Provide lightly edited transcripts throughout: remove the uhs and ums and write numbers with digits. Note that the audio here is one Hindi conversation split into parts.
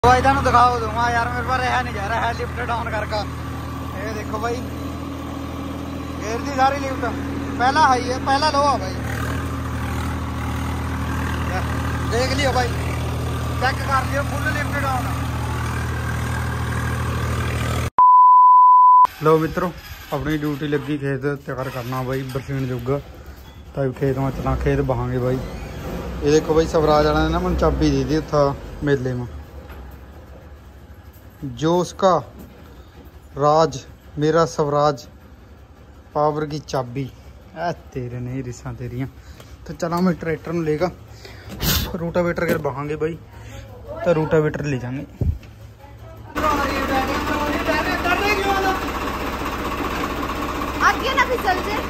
भाई तुम दिखाओ दूंगा यार, मेरे पास रहा नहीं जा रहा है लिफ्ट डाउन करके। ये देखो भाई, गेर दी सारी लिफ्ट, पहला हाई है पहला लो है भाई, देख लियो भाई, चेक कर लियो फुल लिफ्ट डाउन। लो मित्रों, अपनी ड्यूटी लगी खेत तैयार करना भाई, बरसीन जुग तब खेत में चला, खेत बहांगे भाई। ये देखो भाई, स्वराज वाला ने ना मैं चाबी दी थी था मेले में, जो उसका राज मेरा स्वराज पावर की चाबी है, तेरे नहीं रिसा तेरिया। तो चला मैं ट्रैक्टर में लेगा, रूटावेटर के बहांगे भाई, तो रूटावेटर ले जाएंगे। आगे ना फिसल जे।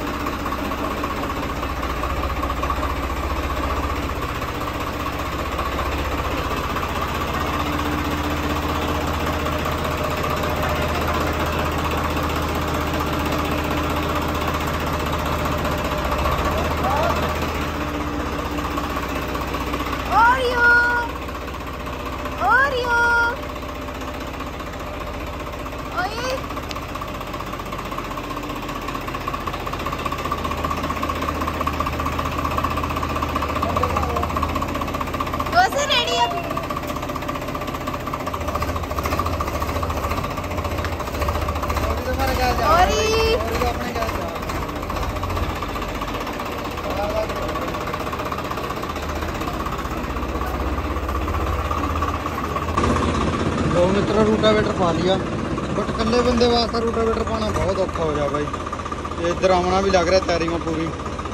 दो मित्र रूटावेटर पा लिया, बट कल्ले बंदे वास्ते रूटावेटर पाना बहुत औखा हो जा भाई। ये इधर आमना भी लग रहा है तैयारी में पूरी।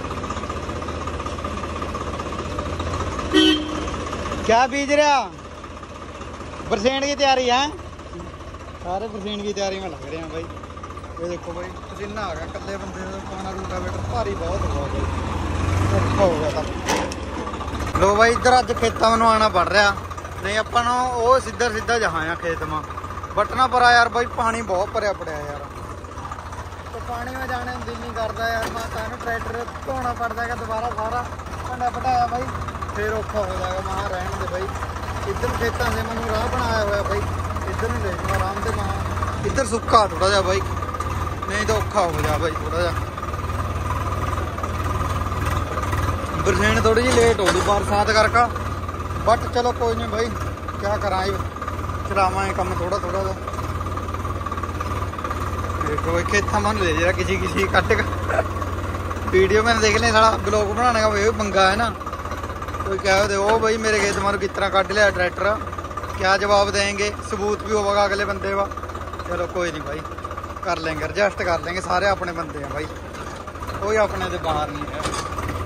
क्या बीज रहा? बरसीन की तैयारी है, सारे बरसीन की तैयारी में लग रहे हैं भाई। ये देखो भाई, पसीना आ गया, कल्ले बंदे पाना रूटावेटर भारी बहुत हुआ भाई, औखा हो गया था। लो भाई, इधर अज खेतों में आना पड़ रहा, नहीं अपन वो सीधा सीधा जहाँ आ खेत में बटना परा यार भाई, पानी बहुत भरया पड़ा यार, तो पानी में जाने दिल नहीं करता यार। माता ट्रैक्टर धोना पड़ता है दोबारा सारा भंडा पटाया भाई, फिर औखा हो जाएगा। वहाँ रहने दे भाई, इधर खेतों से मैंने राह बनाया हुआ भाई, इधर नहीं ले जाऊँगा आराम से। वहाँ इधर सुक्का थोड़ा जा भाई, नहीं तो औखा हो जा भाई थोड़ा जा। बरसीन थोड़ी जी लेट होगी बरसात करके, बट चलो कोई नहीं भाई, क्या करा चलावा कम थोड़ा थोड़ा सा। देखो भाई, खेता मन ले जा किसी किसी कट का वीडियो मैंने देख लिया, सारा ब्लॉग बनाने का वही पंगा है ना। कोई कह दे ओ भाई मेरे खेत मारो किस तरह कट लिया ट्रैक्टर, क्या जवाब देंगे, सबूत भी होगा अगले बंदे का। चलो कोई नहीं भाई, कर लेंगे एडजस्ट कर लेंगे, सारे अपने बंदे हैं भाई, कोई अपने से बाहर नहीं है।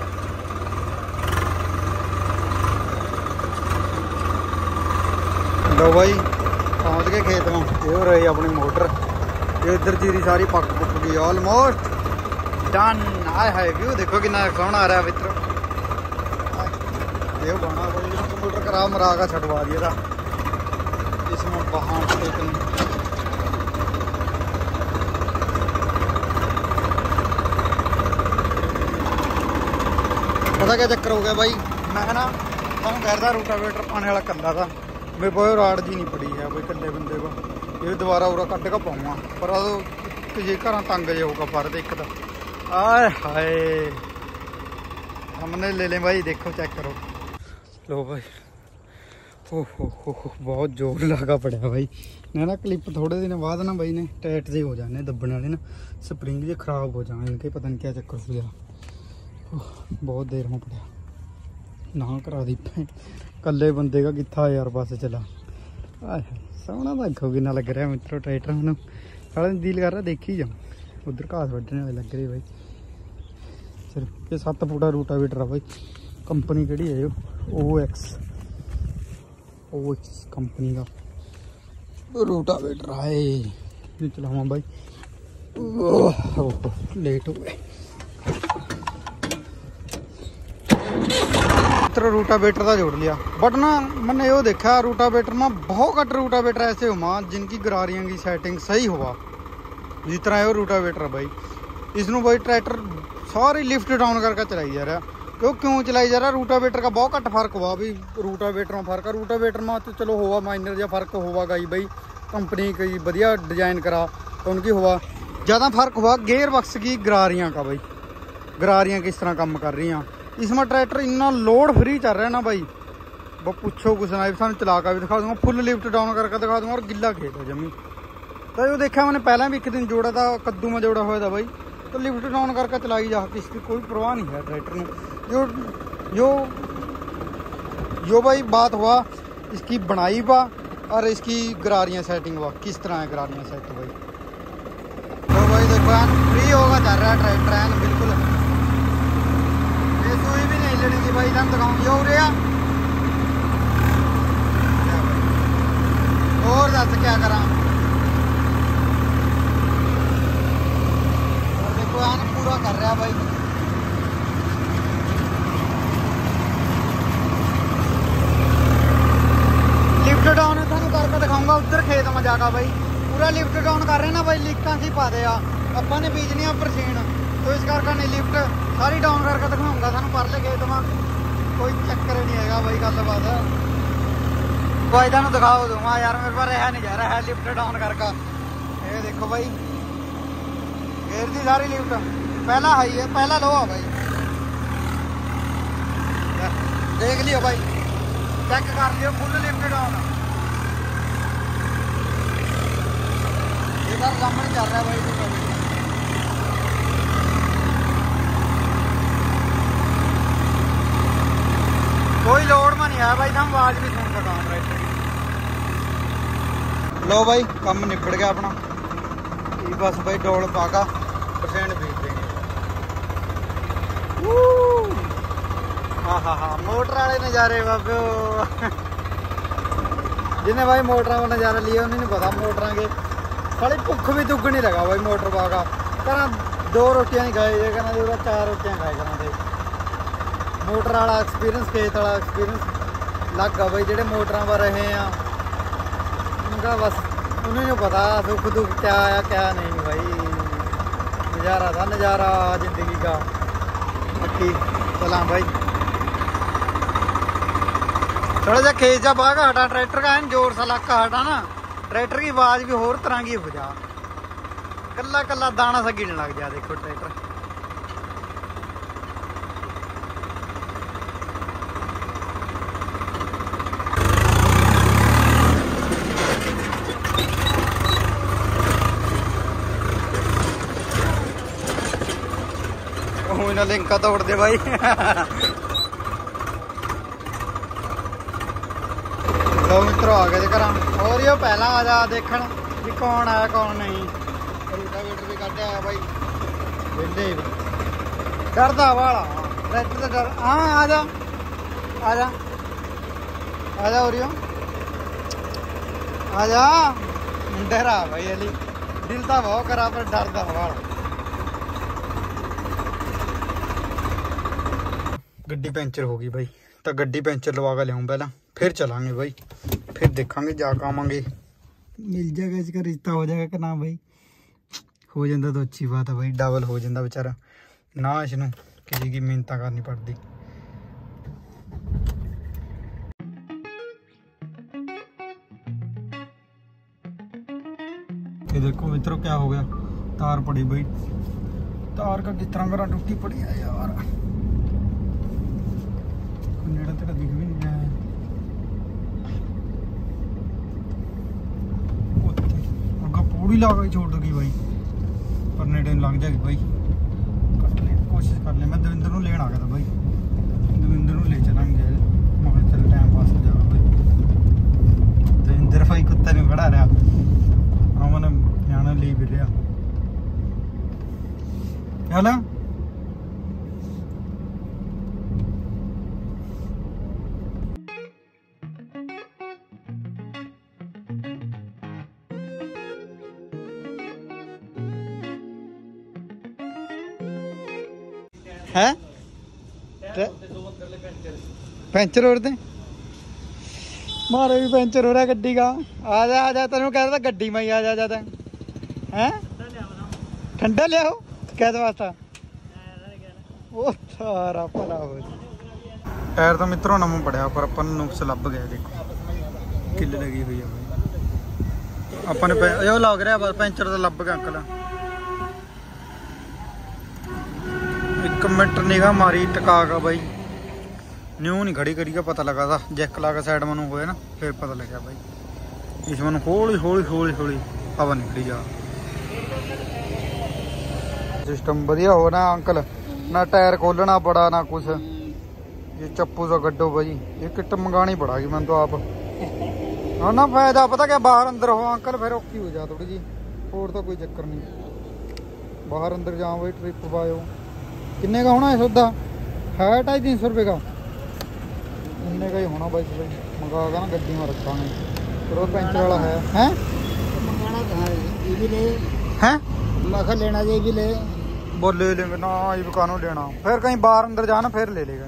लो भाई, पहुँच गए खेत में, ये हो रही अपनी मोटर, ये इधर जीरी सारी पक पुक गई ऑलमोस्ट डन। आए हाय व्यू देखो कितना सोहना आ रहा है मित्र, ये बना भाई मोटर खराब मरा का छटवा दिया था, इसमें बहान पता क्या चक्कर हो गया भाई, मैं ना तुम कह रहा रूटावेटर पाने वाला कंधा था, मेरे को राड़ जी नहीं पड़ी है भाई कल्ले बंदे को, ये दोबारा उरा कट का पाऊंगा, पर किसी घर तंग जे होगा पर एक तो। आए हाय, हमने ले लें भाई, देखो चेक करो। लो भाई, हो बहुत जोर लगा पड़ा भाई, मैं ना क्लिप थोड़े दिन बाद ना भाई ने टाइट से हो जाने, दबने वाले ना स्प्रिंग जे खराब हो जाए, इनके पता नहीं क्या चक्कर हो गया, बहुत देर में पड़ा ना करा दी कल्ले बंदे का किथा यार बस चला। सोहना देखो कि लग रहा है मित्रों ट्रैक्टर, मैं सारा दिल कर रहा देखी जाऊँ, उधर घास वड्डने वाले लग रहे भाई। सिर्फ ये 7 फुटा रूटावेटर है भाई, कंपनी कड़ी है OX कंपनी का रूटावेटर है, ये चलावा भाई। लेट हो गए रूटावेटर का जोड़ लिया, बट ना मैंने यो देखा रूटावेटर में बहुत घट रूटावेटर ऐसे हुआ जिनकी गरारियां की सेटिंग सही हुआ, जिस तरह ये रूटावेटर भाई, इसनों भाई ट्रैक्टर सारी लिफ्ट डाउन करके चलाई जा रहा है। क्यों चलाई जा रहा। रूटावेटर का बहुत घट फर्क हुआ भी, रूटावेटर में फर्क है। रूटावेटर में तो चलो हुआ माइनर या फर्क होगा ही भाई, कंपनी की बढ़िया डिजाइन करा तो उनकी हुआ। ज़्यादा फर्क हुआ गेयर बक्स की गरारियाँ का भाई, गरारियाँ किस तरह काम कर रही हैं। इसमें ट्रैक्टर इतना लोड फ्री चल रहा है ना भाई, वो पूछो कुछ ना। सानू चला कर भी दिखा दूंगा, फुल लिफ्ट डाउन करके दिखा दूंगा। और गिला खेत है जमी तो जो देखा मैंने पहले भी एक दिन जोड़ा था, कद्दू में जोड़ा हुआ था भाई, तो लिफ्ट डाउन करके चलाई जा, इसकी कोई परवाह नहीं है ट्रैक्टर में। जो भाई बात हुआ इसकी बनाई बा और इसकी गरारियाँ सेटिंग हुआ, किस तरह है गरारियाँ सेट भाई। तो भाई देखो फ्री होगा चल रहा है ट्रैक्टर है बिल्कुल, ये सुई भी नहीं लड़ेगी भाई। हम दिखाऊंगी हो रहा और दस क्या करा। देखो पूरा कर रहा भाई। लिफ्ट डाउन थानू करके दिखाऊंगा उधर खेत में जाकर भाई, पूरा लिफ्ट डाउन कर रहे हैं ना भाई। लीकां सी पा दे ਆਪਾਂ ने बीजनी बरसीन, तो इस करके नहीं लिफ्ट सारी डाउन करके दिखाऊंगा थानू परले खेत में। कोई चक्कर नहीं है भाई, गलबात भाई थानू दिखाओ दूंगा यार, मेरे पास रहा नहीं जा रहा है लिफ्ट डाउन करके। ये देखो भाई गेर दी सारी लिफ्ट, पहला हाई है पहला लो है भाई, देख लियो भाई, चेक कर लियो फुल लिफ्ट डाउन। ये सर सामने चल रहा है भाई। कोई लोड में नहीं आया भाई, हम आवाज भी सुन सका ट्रैक्टर की। लो भाई काम निपट गया अपना, ये बस भाई डोल पाका परसेंट बीत देंगे। हाँ मोटर वाले नज़ारे बाबे, जिन्हें भाई मोटर को नज़ारा लिया उन्हें पता मोटर के साली भुख भी दुग नहीं लगा भाई। मोटर पाका कहना 2 रोटियां नहीं खाई, कहना जो 4 रोटियां खाए करना थे। मोटर वाला एक्सपीरियंस खेत वाला एक्सपीरियंस लग गया भाई। जेडे मोटर पर रहे हैं उनका बस उन्हें पता दुख दुख क्या आया क्या नहीं भाई। नज़ारा था नज़ारा जिंदगी का। बाकी चला भाई थोड़ा जा खेत जा बागा हटा ट्रैक्टर का है जोर सा लाका हटा ना, ट्रैक्टर की आवाज़ भी होर तरह की हो जा, कल्ला कल्ला दाना सा गिरने लग जा। देखो ट्रैक्टर ना लिंका तोड़ दे भाई। लो मित्रों आ गए घर, और यो पहला आ जा देखन भी कौन आया कौन नहीं। रूटावेटर भी कट आया भाई, वेले डरदा वाला ट्रैक्टर से डर। हाँ आजा आजा आजा और आजा डरा भाई, अली दिल तो बहुत करा पर डरदा वाला। गड्डी पैंचर हो गई भाई, तो गड्डी पैंचर लवा के लियाऊं पहला, फिर चलांगे भाई, फिर देखांगे जाके आवांगे। मिल जाएगा इसका रिश्ता हो जाएगा कि ना भाई, हो जाता तो अच्छी बात है भाई, डबल हो जाता बेचारा ना, इसनों किसी की मेहनत करनी पड़ती। ये देखो मित्रों क्या हो गया, तार पड़ी भाई, तार का किस तरह करा टूटी पड़ी है यार, नेड़ा तक दिख भी नहीं रहा है। पूरी ला के छोड़ दोगी भाई, पर नेड़े लग जाएगी भाई। कोशिश कर ले, मैं दविंदर को लेना आ गया था भाई, दविंदर को ले चलेंगे, मैं चल टाइम पास हो जाएगा भाई। दविंदर भाई कुत्ता नहीं खड़ा रहा, मैंने जाना ले भी लिया। चल है पैंचर हो रहे मारे भी पैंचर हो रहा गड्डी का। आ जा तेन कह रहा था गड्डी में ही आ जा जाता है, ठंडा ले आओ कैसे वास्ता। ओ ਸਾਰਾ ਭਲਾ ਹੋ ਜੀ। ਟਾਇਰ ਤਾਂ ਮਿੱਤਰੋਂ ਨਵਾਂ ਪੜਿਆ ਪਰ ਆਪਾਂ ਨੂੰ ਨੁਕਸ ਲੱਭ ਗਿਆ। ਦੇਖੋ ਕਿੱਲ ਲੱਗੀ ਹੋਈ ਆ ਬਾਈ। ਆਪਾਂ ਨੇ ਉਹ ਲੱਗ ਰਿਹਾ ਬਸ ਪੈਂਚਰ ਤਾਂ ਲੱਭ ਗਿਆ ਅੰਕਲ। 1 ਮਿੰਟ ਨਿਗਾਹ ਮਾਰੀ ਟਕਾ ਗਾ ਬਾਈ। ਨਿਊ ਨਹੀਂ ਖੜੀ ਕਰੀਗਾ ਪਤਾ ਲੱਗਾ ਤਾਂ ਜੈਕ ਲਾ ਕੇ ਸਾਈਡ ਮੈਨੂੰ ਹੋਇਆ ਨਾ ਫਿਰ ਪਤਾ ਲੱਗਿਆ ਬਾਈ। ਇਸ ਮੈਨੂੰ ਹੌਲੀ ਹੌਲੀ ਹੌਲੀ ਹੌਲੀ ਹਵਾ ਨਿਕਲੀ ਜਾ। सिस्टम बढ़िया हो ना अंकल, ना टायर खोलना पड़ा ना कुछ। ये चप्पू सा गड्ढो भाई, ये किट मंगानी पड़ेगी मैंने तो आप। हाँ ना फायदा पता क्या, बाहर अंदर हो अंकल फिर औखी हो जा थोड़ी जी। और तो कोई चक्कर नहीं, बाहर अंदर जाओ भाई ट्रिप पाओ। किन्ने का होना है सौदा? है 250-300 रुपये का। इन्ने का ही होना भाई। मंगा ना गड्डी में रखा फिर पेंचर वाला है मंगाना कहाँ ये भी ले हैं मखा लेना ये भी ले बोल ले लेंगे ना। ये कानों लेना फिर कहीं बाहर अंदर जाना फिर ले लेगा।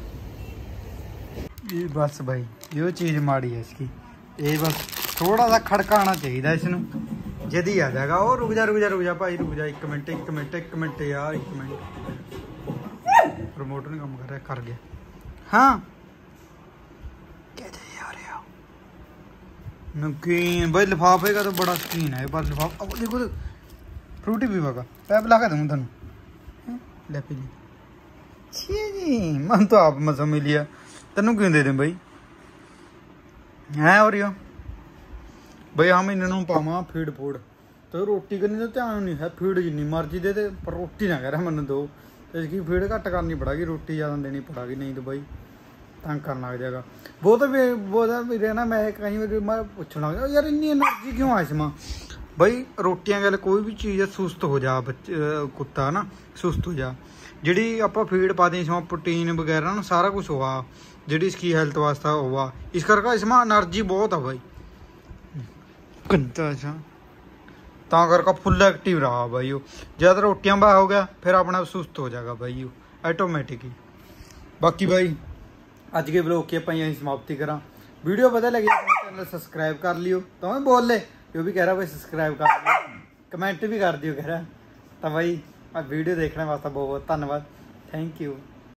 ये बस भाई ये चीज़ माड़ी है इसकी। ये बस थोड़ा सा खड़काना चाहिए इसनू, जल्दी आ जाएगा। और रुक जा भाई रुक जा। 1 मिनट यार 1 मिनट। रिमोट नहीं काम कर रहा, कर गया। हाँ क्या चाहिए यार नमकीन भाई। लिफाफे का तो बड़ा शौकीन है पर लिफाफा देखो फ्रूटी भी होगा। पैप ला के दूँ तेन ले पी ली। छी जी मन तो आप मजा मिल लिया तेन क्यों दे दें भाई है। और यो भाई हम इन्होंने पावा फीड फूड तो रोटी करनी तो ध्यान नहीं है। फीड जिनी मर्जी दे दे पर रोटी ना कह रहा मैंने दो। तो इसकी फीड घट करनी पड़ेगी, रोटी ज़्यादा देनी पड़ेगी, नहीं तो भाई तंग करना लग जाएगा। वो तो भी रहना। मैं कहीं मैं पूछना लगा यार इन्नी एनर्जी क्यों है इसमें भाई। रोटियां गल कोई भी चीज़ है सुस्त हो जा बच्चे कुत्ता ना सुस्त हो जा। जी आप फीड पाते इसमें प्रोटीन वगैरह ना सारा कुछ हुआ जी इसकी हेल्थ वास्ते हुआ। इस करके इसमें एनर्जी बहुत है भाई। ता करके फुल एक्टिव रहा भाई। वो ज़्यादा रोटियां बा हो गया फिर अपना सुस्त हो जाएगा भाई वो ऑटोमेटिकली। बाकी भाई अज के ब्लॉग की अपन यहीं समाप्ति करा। वीडियो पता लगी अपना चैनल सब्सक्राइब कर लियो। तो मैं बोल ले जो भी कह रहा भाई सब्सक्राइब कर दियो, कमेंट भी कर दियो कह रहा। तो भाई वीडियो देखने वास्ते बहुत बहुत धन्यवाद। Thank you.